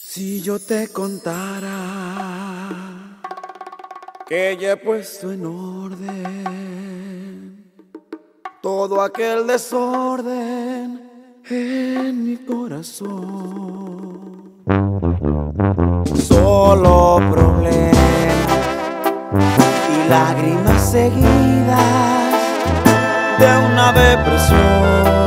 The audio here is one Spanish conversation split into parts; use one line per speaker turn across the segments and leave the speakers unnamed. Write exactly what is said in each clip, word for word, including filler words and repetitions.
Si yo te contara que ya he puesto en orden todo aquel desorden en mi corazón, solo problemas y lágrimas seguidas de una depresión.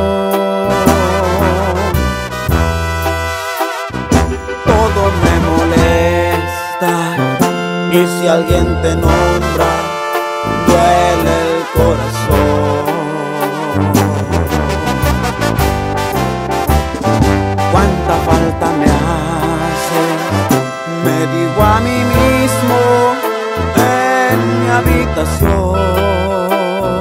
Todo me molesta y si alguien te nombra, duele el corazón. Cuánta falta me hace, me digo a mí mismo en mi habitación.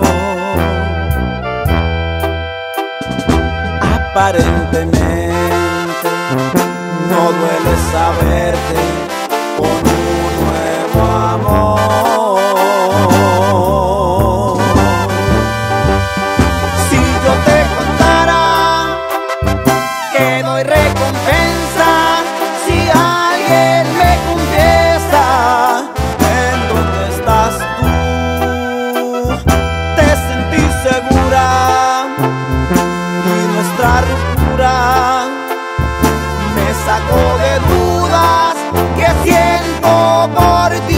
Aparentemente no duele saberte con un nuevo amor. Si yo te contara que doy recompensa si alguien me confiesa en dónde estás tú, te sentí segura y nuestra ruptura me sacó de dudas que siento por ti.